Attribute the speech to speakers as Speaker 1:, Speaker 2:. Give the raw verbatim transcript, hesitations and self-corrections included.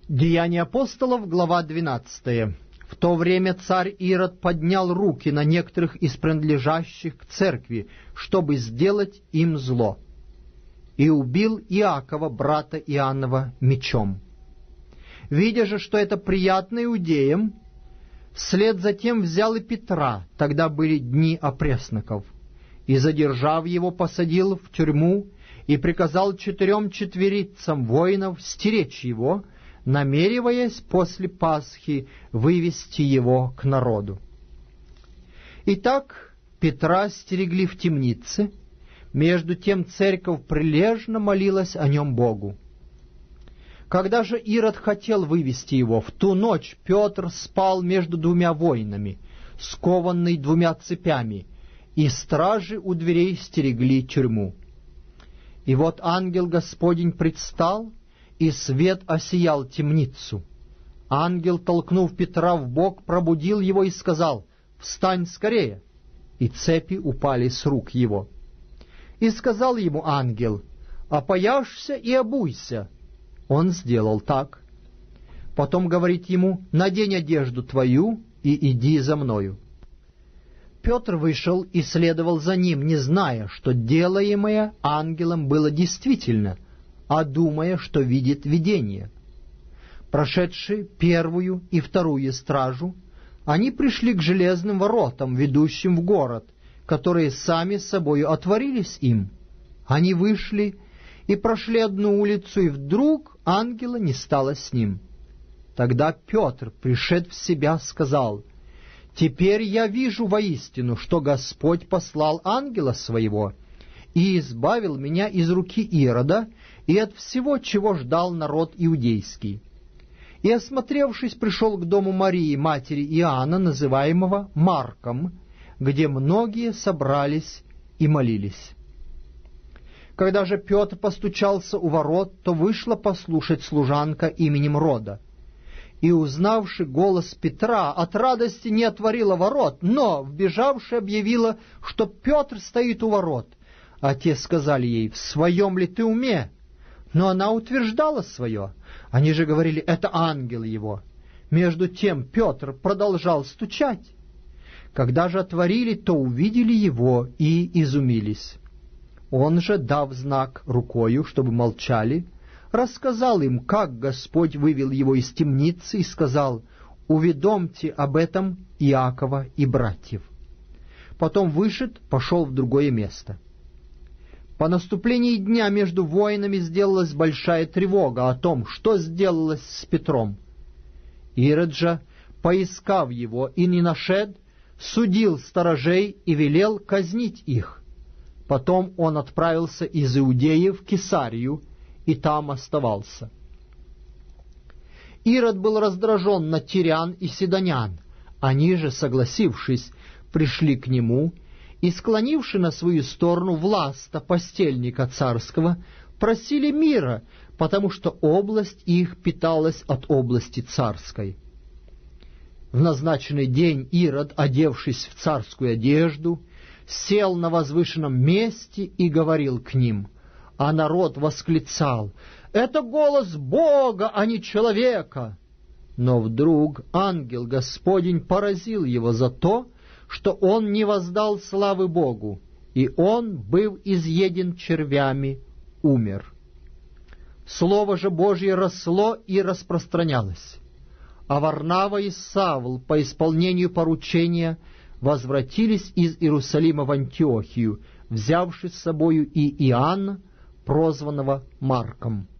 Speaker 1: Деяния апостолов, глава двенадцатая. В то время царь Ирод поднял руки на некоторых из принадлежащих к церкви, чтобы сделать им зло, и убил Иакова, брата Иоаннова, мечом. Видя же, что это приятно иудеям, вслед за тем взял и Петра, тогда были дни опресноков, и, задержав его, посадил в тюрьму и приказал четырем четверицам воинов стеречь его, намереваясь после Пасхи вывести его к народу. Итак, Петра стерегли в темнице, между тем церковь прилежно молилась о нем Богу. Когда же Ирод хотел вывести его, в ту ночь Петр спал между двумя воинами, скованный двумя цепями, и стражи у дверей стерегли тюрьму. И вот ангел Господень предстал, и свет осиял темницу. Ангел, толкнув Петра в бок, пробудил его и сказал: «Встань скорее!» И цепи упали с рук его. И сказал ему ангел: «Опояшься и обуйся». Он сделал так. Потом говорит ему: «Надень одежду твою и иди за мною». Петр вышел и следовал за ним, не зная, что делаемое ангелом было действительно, а думая, что видит видение. Прошедшие первую и вторую стражу, они пришли к железным воротам, ведущим в город, которые сами собою отворились им. Они вышли и прошли одну улицу, и вдруг ангела не стало с ним. Тогда Петр, пришед в себя, сказал: «Теперь я вижу воистину, что Господь послал ангела своего и избавил меня из руки Ирода и от всего, чего ждал народ иудейский». И, осмотревшись, пришел к дому Марии, матери Иоанна, называемого Марком, где многие собрались и молились. Когда же Петр постучался у ворот, то вышла послушать служанка именем Рода. И, узнавши голос Петра, от радости не отворила ворот, но, вбежавши, объявила, что Петр стоит у ворот. А те сказали ей: «В своем ли ты уме?» Но она утверждала свое. Они же говорили: «Это ангел его». Между тем Петр продолжал стучать. Когда же отворили, то увидели его и изумились. Он же, дав знак рукою, чтобы молчали, рассказал им, как Господь вывел его из темницы, и сказал: «Уведомьте об этом Иакова и братьев». Потом вышед, пошел в другое место. По наступлении дня между воинами сделалась большая тревога о том, что сделалось с Петром. Ирод же, поискав его и не нашед, судил сторожей и велел казнить их. Потом он отправился из Иудеи в Кесарию и там оставался. Ирод был раздражен на тирян и сидонян. Они же, согласившись, пришли к нему и, склонивши на свою сторону Власта, постельника царского, просили мира, потому что область их питалась от области царской. В назначенный день Ирод, одевшись в царскую одежду, сел на возвышенном месте и говорил к ним, а народ восклицал: «Это голос Бога, а не человека!» Но вдруг ангел Господень поразил его за то, что он не воздал славы Богу, и он, быв изъеден червями, умер. Слово же Божье росло и распространялось. А Варнава и Савл по исполнению поручения возвратились из Иерусалима в Антиохию, взявши с собою и Иоанна, прозванного Марком.